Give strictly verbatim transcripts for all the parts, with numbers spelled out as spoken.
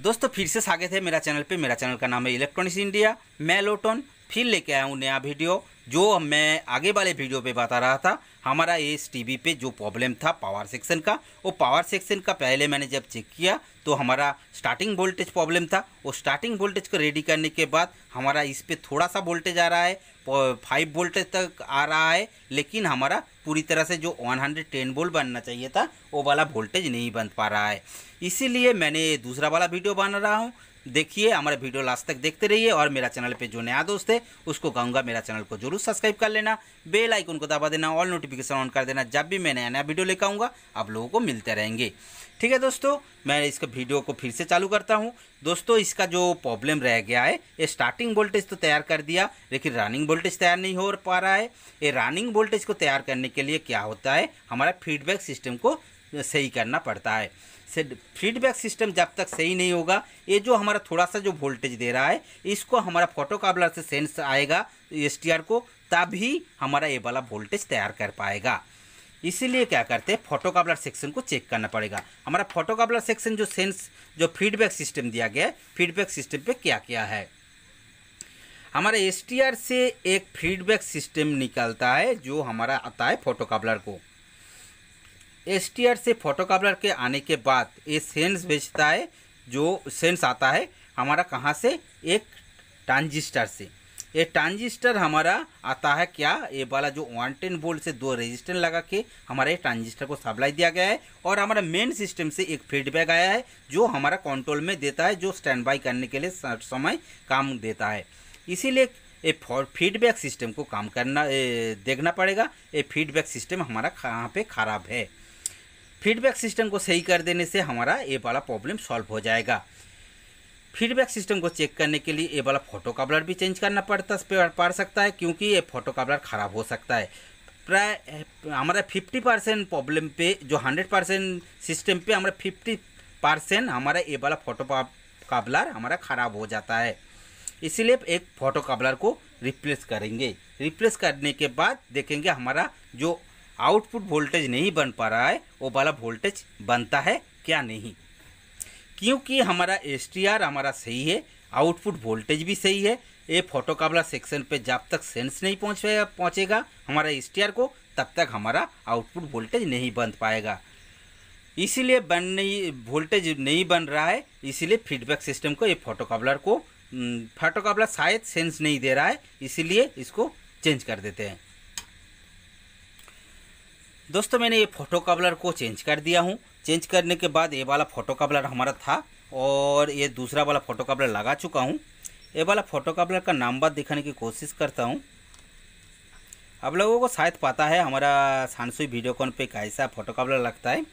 दोस्तों फिर से स्वागत है मेरा चैनल पे। मेरा चैनल का नाम है इलेक्ट्रॉनिक्स इंडिया। मैं लोटन फिर लेके आया हूँ नया वीडियो। जो मैं आगे वाले वीडियो पे बता रहा था, हमारा इस टीवी पे जो प्रॉब्लम था पावर सेक्शन का, वो पावर सेक्शन का पहले मैंने जब चेक किया तो हमारा स्टार्टिंग वोल्टेज प्रॉब्लम था। वो स्टार्टिंग वोल्टेज को रेडी करने के बाद हमारा इस पे थोड़ा सा वोल्टेज आ रहा है, फाइव वोल्टेज तक आ रहा है, लेकिन हमारा पूरी तरह से जो वन हंड्रेड टेन वोल्ट बनना चाहिए था वो वाला वोल्टेज नहीं बन पा रहा है। इसीलिए मैंने दूसरा वाला वीडियो बना रहा हूँ। देखिए, हमारा वीडियो लास्ट तक देखते रहिए। और मेरा चैनल पे जो नया दोस्त है उसको कहूँगा मेरा चैनल को जरूर सब्सक्राइब कर लेना, बेल आइकन को दबा देना, ऑल नोटिफिकेशन ऑन कर देना। जब भी मैं नया नया वीडियो लेकर आऊँगा आप लोगों को मिलते रहेंगे। ठीक है दोस्तों, मैं इसका वीडियो को फिर से चालू करता हूँ। दोस्तों इसका जो प्रॉब्लम रह गया है, ये स्टार्टिंग वोल्टेज तो तैयार कर दिया लेकिन रनिंग वोल्टेज तैयार नहीं हो पा रहा है। ये रनिंग वोल्टेज को तैयार करने के लिए क्या होता है, हमारा फीडबैक सिस्टम को सही करना पड़ता है। फीडबैक सिस्टम जब तक सही नहीं होगा, ये जो हमारा थोड़ा सा जो वोल्टेज दे रहा है इसको हमारा फोटोकॉपलर से सेंस आएगा एसटीआर को, तभी हमारा ये वाला वोल्टेज तैयार कर पाएगा। इसीलिए क्या करते हैं, फोटोकॉपलर सेक्शन को चेक करना पड़ेगा। हमारा फोटोकॉपलर सेक्शन जो सेंस जो फीडबैक सिस्टम दिया गया है, फीडबैक सिस्टम पे क्या क्या है। हमारा एसटीआर से एक फीडबैक सिस्टम निकलता है जो हमारा आता है फोटोकॉपलर को। एसटीआर से फोटोकॉपलर के आने के बाद ये सेंस भेजता है। जो सेंस आता है हमारा कहाँ से, एक ट्रांजिस्टर से। ये ट्रांजिस्टर हमारा आता है क्या, ये वाला जो वन टेन वोल्ट से दो रेजिस्टेंस लगा के हमारे ये ट्रांजिस्टर को सप्लाई दिया गया है। और हमारा मेन सिस्टम से एक फीडबैक आया है जो हमारा कंट्रोल में देता है, जो स्टैंड बाई करने के लिए समय काम देता है। इसीलिए ये फीडबैक सिस्टम को काम करना देखना पड़ेगा, ये फीडबैक सिस्टम हमारा कहाँ पे ख़राब है। फीडबैक सिस्टम को सही कर देने से हमारा ये वाला प्रॉब्लम सॉल्व हो जाएगा। फीडबैक सिस्टम को चेक करने के लिए ये वाला फोटोकॉपलर भी चेंज करना पड़ता पड़ सकता है, क्योंकि ये फोटोकॉपलर ख़राब हो सकता है। प्राय हमारा फिफ्टी परसेंट प्रॉब्लम पे, जो हंड्रेड परसेंट सिस्टम पे हमारा फिफ्टी परसेंट हमारा ये वाला फोटोकॉपलर हमारा ख़राब हो जाता है। इसीलिए एक फोटोकॉपलर को रिप्लेस करेंगे। रिप्लेस करने के बाद देखेंगे हमारा जो आउटपुट वोल्टेज नहीं बन पा रहा है वो वाला वोल्टेज बनता है क्या नहीं। क्योंकि हमारा एसटीआर हमारा सही है, आउटपुट वोल्टेज भी सही है। ये फोटोकॉपलर सेक्शन पे जब तक सेंस नहीं पहुँचेगा पहुँचेगा हमारा एसटीआर को, तब तक हमारा आउटपुट वोल्टेज नहीं बन पाएगा। इसीलिए बन नहीं वोल्टेज नहीं बन रहा है, इसीलिए फीडबैक सिस्टम को, ये फोटोकॉपलर को फोटोकॉपलर शायद सेंस नहीं दे रहा है, इसीलिए इसको चेंज कर देते हैं। दोस्तों मैंने ये फोटोकॉपलर को चेंज कर दिया हूँ। चेंज करने के बाद ये वाला फोटोकॉपलर हमारा था और ये दूसरा वाला फोटोकॉपलर लगा चुका हूँ। ये वाला फोटोकॉपलर का नंबर दिखाने की कोशिश करता हूँ। आप लोगों को शायद पता है हमारा सानसुई वीडियोकॉन पे कैसा फोटोकॉपलर लगता है।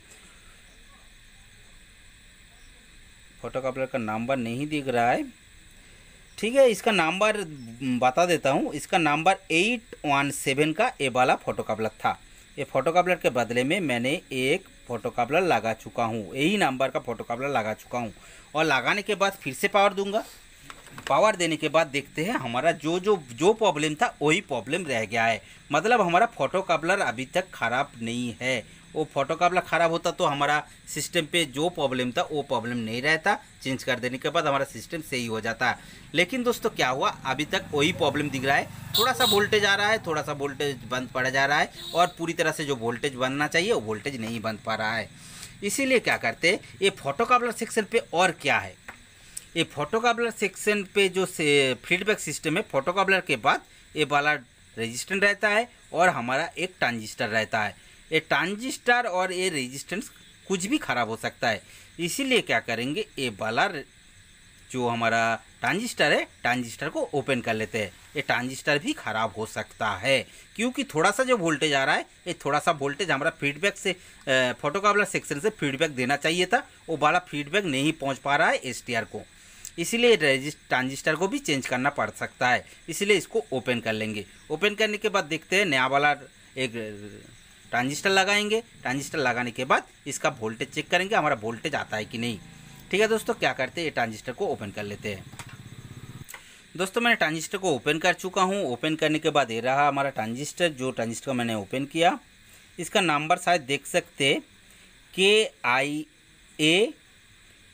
फोटोकॉपलर का नंबर नहीं दिख रहा है, ठीक है। इसका नंबर बता देता हूँ। इसका नंबर एट वन सेवन का ये वाला फोटोकॉपलर था। ये फोटोकॉपलर के बदले में मैंने एक फोटोकॉपलर लगा चुका हूँ, यही नंबर का फोटोकॉपलर लगा चुका हूँ। और लगाने के बाद फिर से पावर दूंगा। पावर देने के बाद देखते हैं हमारा जो जो जो प्रॉब्लम था वही प्रॉब्लम रह गया है। मतलब हमारा फोटोकॉपलर अभी तक ख़राब नहीं है। वो फोटोकॉपलर ख़राब होता तो हमारा सिस्टम पे जो प्रॉब्लम था वो प्रॉब्लम नहीं रहता। चेंज कर देने के बाद हमारा सिस्टम सही हो जाता। लेकिन दोस्तों क्या हुआ, अभी तक वही प्रॉब्लम दिख रहा है। थोड़ा सा वोल्टेज आ रहा है, थोड़ा सा वोल्टेज बंद पड़ जा रहा है, और पूरी तरह से जो वोल्टेज बनना चाहिए वो वोल्टेज नहीं बन पा रहा है। इसीलिए क्या करते हैं, ये फोटोकॉपलर सेक्शन पे और क्या है, ये फोटोकॉपलर सेक्शन पे जो से फीडबैक सिस्टम है, फोटोकॉपलर के बाद ये वाला रेजिस्टेंस रहता है और हमारा एक ट्रांजिस्टर रहता है। ये ट्रांजिस्टर और ये रेजिस्टेंस कुछ भी ख़राब हो सकता है। इसीलिए क्या करेंगे, ये वाला जो हमारा ट्रांजिस्टर है, ट्रांजिस्टर को ओपन कर लेते हैं। ये ट्रांजिस्टर भी ख़राब हो सकता है, क्योंकि थोड़ा सा जो वोल्टेज आ रहा है, ये थोड़ा सा वोल्टेज हमारा फीडबैक से फोटोकॉपलर सेक्शन से फीडबैक देना चाहिए था, वो वाला फीडबैक नहीं पहुंच पा रहा है एसटीआर को। इसीलिए ट्रांजिस्टर को भी चेंज करना पड़ सकता है। इसीलिए इसको ओपन कर लेंगे। ओपन करने के बाद देखते हैं, नया वाला एक ट्रांजिस्टर लगाएंगे। ट्रांजिस्टर लगाने के बाद इसका वोल्टेज चेक करेंगे, हमारा वोल्टेज आता है कि नहीं। ठीक है दोस्तों, क्या करते हैं, ये ट्रांजिस्टर को ओपन कर लेते हैं। दोस्तों मैंने ट्रांजिस्टर को ओपन कर चुका हूँ। ओपन करने के बाद ये रहा हमारा ट्रांजिस्टर। जो ट्रांजिस्टर मैंने ओपन किया, इसका नंबर शायद देख सकते, के I A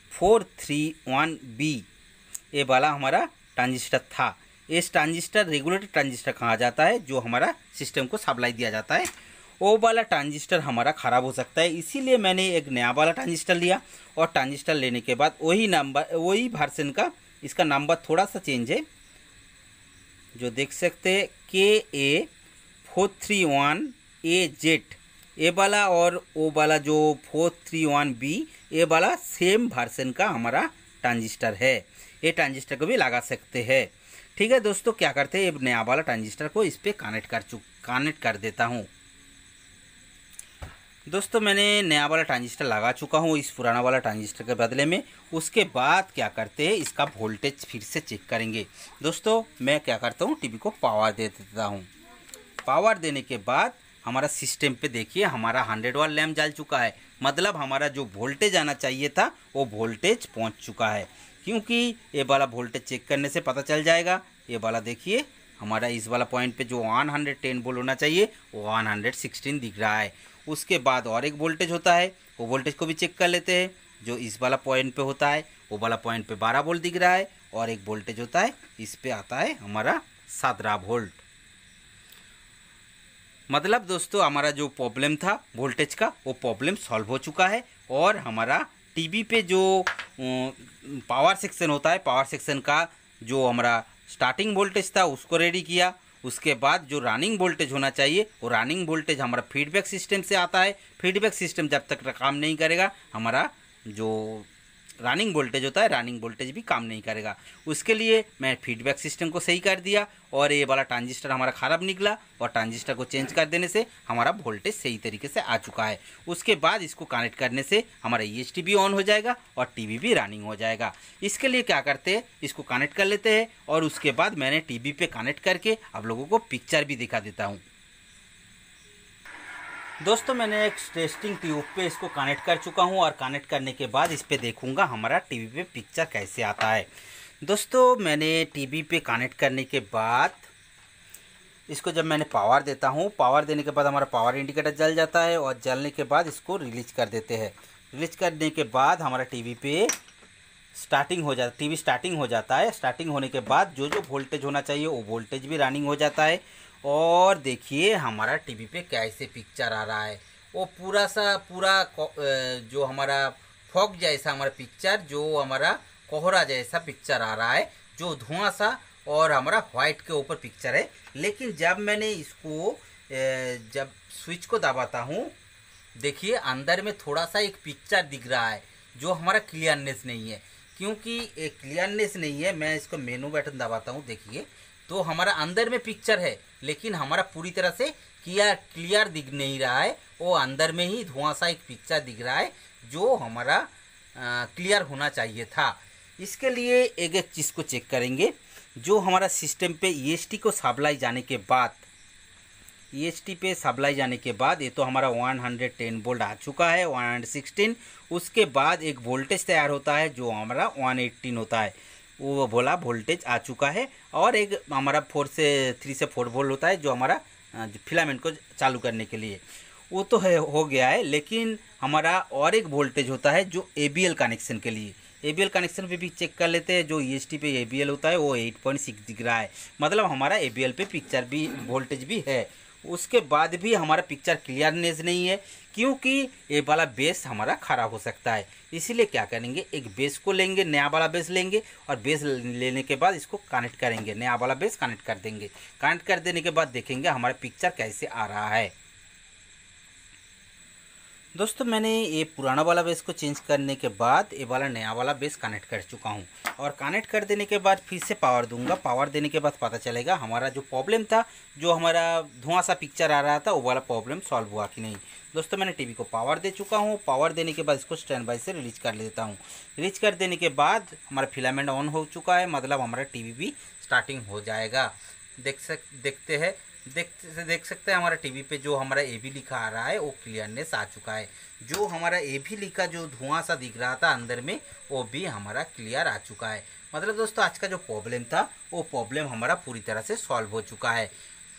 four three one B ये वाला हमारा ट्रांजिस्टर था। इस ट्रांजिस्टर रेगुलेटर ट्रांजिस्टर कहा जाता है, जो हमारा सिस्टम को सप्लाई दिया जाता है। वो वाला ट्रांजिस्टर हमारा ख़राब हो सकता है, इसीलिए मैंने एक नया वाला ट्रांजिस्टर लिया। और ट्रांजिस्टर लेने के बाद वही नंबर वही वर्जन का, इसका नंबर थोड़ा सा चेंज है, जो देख सकते हैं के A four three one A Z ये वाला, और वो वाला जो फोर थ्री वन बी ये वाला सेम वर्जन का हमारा ट्रांजिस्टर है। ये ट्रांजिस्टर को भी लगा सकते हैं। ठीक है दोस्तों, क्या करते हैं, ये नया वाला ट्रांजिस्टर को इस पर कनेक्ट कर चुक कनेक्ट कर देता हूँ। दोस्तों मैंने नया वाला ट्रांजिस्टर लगा चुका हूँ इस पुराना वाला ट्रांजिस्टर के बदले में। उसके बाद क्या करते हैं, इसका वोल्टेज फिर से चेक करेंगे। दोस्तों मैं क्या करता हूँ, टीवी को पावर दे देता हूँ। पावर देने के बाद हमारा सिस्टम पे देखिए हमारा हंड्रेड वाट लैम्प जल चुका है, मतलब हमारा जो वोल्टेज आना चाहिए था वो वोल्टेज पहुँच चुका है। क्योंकि ये वाला वोल्टेज चेक करने से पता चल जाएगा। ये वाला देखिए हमारा इस वाला पॉइंट पे जो वन हंड्रेड टेन वोल्ट होना चाहिए वो वन हंड्रेड सिक्सटीन दिख रहा है। उसके बाद और एक वोल्टेज होता है, वो वोल्टेज को भी चेक कर लेते हैं। जो इस वाला पॉइंट पे होता है वो वाला पॉइंट पे बारह वोल्ट दिख रहा है, और एक वोल्टेज होता है इस पे आता है हमारा सत्रह वोल्ट। मतलब दोस्तों हमारा जो प्रॉब्लम था वोल्टेज का वो प्रॉब्लम सॉल्व हो चुका है। और हमारा टीवी पे जो पावर सेक्शन होता है, पावर सेक्शन का जो हमारा स्टार्टिंग वोल्टेज था उसको रेडी किया। उसके बाद जो रनिंग वोल्टेज होना चाहिए वो रनिंग वोल्टेज हमारा फीडबैक सिस्टम से आता है। फीडबैक सिस्टम जब तक काम नहीं करेगा हमारा जो रनिंग वोल्टेज होता है रनिंग वोल्टेज भी काम नहीं करेगा। उसके लिए मैं फीडबैक सिस्टम को सही कर दिया, और ये वाला ट्रांजिस्टर हमारा ख़राब निकला, और ट्रांजिस्टर को चेंज कर देने से हमारा वोल्टेज सही तरीके से आ चुका है। उसके बाद इसको कनेक्ट करने से हमारा ई एस टी भी ऑन हो जाएगा और टीवी भी रनिंग हो जाएगा। इसके लिए क्या करते हैं, इसको कनेक्ट कर लेते हैं, और उसके बाद मैंने टीवी पे कनेक्ट करके आप लोगों को पिक्चर भी दिखा देता हूँ। दोस्तों मैंने एक टेस्टिंग ट्यूब पे इसको कनेक्ट कर चुका हूँ, और कनेक्ट करने के बाद इस पे देखूँगा हमारा टीवी पे पिक्चर कैसे आता है। दोस्तों मैंने टीवी पे कनेक्ट करने के बाद इसको जब मैंने पावर देता हूँ, पावर देने के बाद हमारा पावर इंडिकेटर जल जाता है, और जलने के बाद इसको रिलीज कर देते हैं। रिलीज करने के बाद हमारा टीवी पे स्टार्टिंग हो जाता टीवी स्टार्टिंग हो जाता है। स्टार्टिंग होने के बाद जो जो वोल्टेज होना चाहिए वो वोल्टेज भी रनिंग हो जाता है। और देखिए हमारा टीवी पे कैसे पिक्चर आ रहा है, वो पूरा सा पूरा जो हमारा फॉग जैसा हमारा पिक्चर, जो हमारा कोहरा जैसा पिक्चर आ रहा है, जो धुआं सा और हमारा वाइट के ऊपर पिक्चर है। लेकिन जब मैंने इसको जब स्विच को दबाता हूँ, देखिए अंदर में थोड़ा सा एक पिक्चर दिख रहा है, जो हमारा क्लियरनेस नहीं है। क्योंकि एक क्लियरनेस नहीं है, मैं इसको मेनू बटन दबाता हूँ, देखिए तो हमारा अंदर में पिक्चर है, लेकिन हमारा पूरी तरह से क्लियर क्लियर दिख नहीं रहा है। वो अंदर में ही धुआं सा एक पिक्चर दिख रहा है, जो हमारा क्लियर होना चाहिए था। इसके लिए एक एक चीज़ को चेक करेंगे। जो हमारा सिस्टम पे ई एस टी को सप्लाई जाने के बाद ई एस टी पे सप्लाई जाने के बाद ये तो हमारा वन हंड्रेड टेन वोल्ट आ चुका है, वन हंड्रेड सिक्सटीन। उसके बाद एक वोल्टेज तैयार होता है जो हमारा वन एटीन होता है, वो बोला वोल्टेज आ चुका है। और एक हमारा फोर से थ्री से फोर वोल्ट होता है जो हमारा फिलामेंट को चालू करने के लिए, वो तो है हो गया है। लेकिन हमारा और एक वोल्टेज होता है जो ए बी एल कनेक्शन के लिए। ए बी एल कनेक्शन पे भी चेक कर लेते हैं। जो ई एस टी पे ए बी एल होता है वो एट पॉइंट सिक्स दिख रहा है, मतलब हमारा ए बी एल पे पिक्चर भी वोल्टेज भी है। उसके बाद भी हमारा पिक्चर क्लियरनेस नहीं है, क्योंकि ये वाला बेस हमारा ख़राब हो सकता है। इसीलिए क्या करेंगे, एक बेस को लेंगे, नया वाला बेस लेंगे, और बेस लेने के बाद इसको कनेक्ट करेंगे, नया वाला बेस कनेक्ट कर देंगे। कनेक्ट कर देने के बाद देखेंगे हमारा पिक्चर कैसे आ रहा है। दोस्तों मैंने ये पुराना वाला बेस को चेंज करने के बाद ये वाला नया वाला बेस कनेक्ट कर चुका हूँ, और कनेक्ट कर देने के बाद फिर से पावर दूंगा। पावर देने के बाद पता चलेगा हमारा जो प्रॉब्लम था, जो हमारा धुआं सा पिक्चर आ रहा था, वो वाला प्रॉब्लम सॉल्व हुआ कि नहीं। दोस्तों मैंने टीवी को पावर दे चुका हूँ। पावर देने के बाद इसको स्टैंड बाई से रिलीज कर लेता हूँ। रिलीज कर देने के बाद हमारा फिलामेंट ऑन हो चुका है, मतलब हमारा टीवी भी स्टार्टिंग हो जाएगा। देख सक देखते हैं देख देख सकते हैं हमारा टीवी पे जो हमारा ए बी लिखा आ रहा है वो क्लियरनेस आ चुका है। जो हमारा ए बी लिखा जो धुआं सा दिख रहा था अंदर में, वो भी हमारा क्लियर आ चुका है। मतलब दोस्तों आज का जो प्रॉब्लम था वो प्रॉब्लम हमारा पूरी तरह से सॉल्व हो चुका है।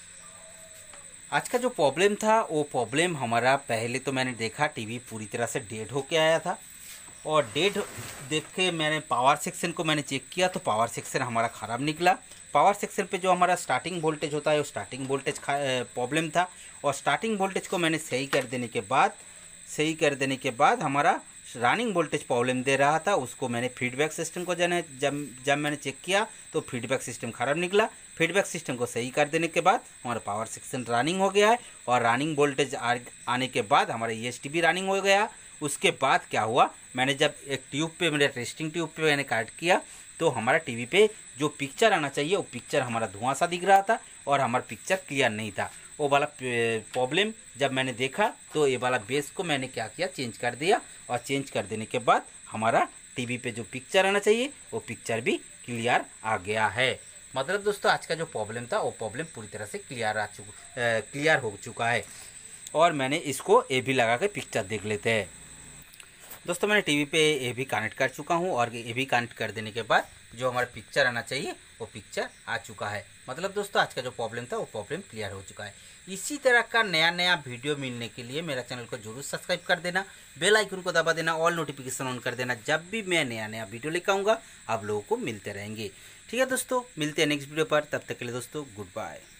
आज का जो प्रॉब्लम था वो प्रॉब्लम हमारा, पहले तो मैंने देखा टीवी पूरी तरह से डेड होके आया था, और डेट देख के मैंने पावर सेक्शन को मैंने चेक किया तो पावर सेक्शन हमारा ख़राब निकला। पावर सेक्शन पे जो हमारा स्टार्टिंग वोल्टेज होता है वो स्टार्टिंग वोल्टेज प्रॉब्लम था, और स्टार्टिंग वोल्टेज को मैंने सही कर देने के बाद सही कर देने के बाद हमारा रनिंग वोल्टेज प्रॉब्लम दे रहा था। उसको मैंने फीडबैक सिस्टम को जब जब जब मैंने चेक किया तो फीडबैक सिस्टम ख़राब निकला। फीडबैक सिस्टम को सही कर देने के बाद हमारा पावर सेक्शन रनिंग हो गया है, और रनिंग वोल्टेज आने के बाद हमारा ई एस टी भी रनिंग हो गया। उसके बाद क्या हुआ, मैंने जब एक ट्यूब पे मेरे टेस्टिंग ट्यूब पे मैंने कनेक्ट किया तो हमारा टीवी पे जो पिक्चर आना चाहिए वो पिक्चर हमारा धुआं सा दिख रहा था, और हमारा पिक्चर क्लियर नहीं था। वो वाला प्रॉब्लम जब मैंने देखा तो ये वाला बेस को मैंने क्या किया, चेंज कर दिया, और चेंज कर देने के बाद हमारा टीवी पे जो पिक्चर आना चाहिए वो पिक्चर भी क्लियर आ गया है। मतलब दोस्तों आज का जो प्रॉब्लम था वो प्रॉब्लम पूरी तरह से क्लियर आ चुका क्लियर हो चुका है। और मैंने इसको ए भी लगा के पिक्चर देख लेते हैं। दोस्तों मैंने टीवी पे ए भी कनेक्ट कर चुका हूँ, और ए भी कनेक्ट कर देने के बाद जो हमारा पिक्चर आना चाहिए वो पिक्चर आ चुका है। मतलब दोस्तों आज का जो प्रॉब्लम था वो प्रॉब्लम क्लियर हो चुका है। इसी तरह का नया नया वीडियो मिलने के लिए मेरा चैनल को जरूर सब्सक्राइब कर देना, बेल आइकन को दबा देना, ऑल नोटिफिकेशन ऑन कर देना। जब भी मैं नया नया वीडियो लेकर आऊँगा आप लोगों को मिलते रहेंगे। ठीक है दोस्तों, मिलते हैं नेक्स्ट वीडियो पर। तब तक के लिए दोस्तों गुड बाय।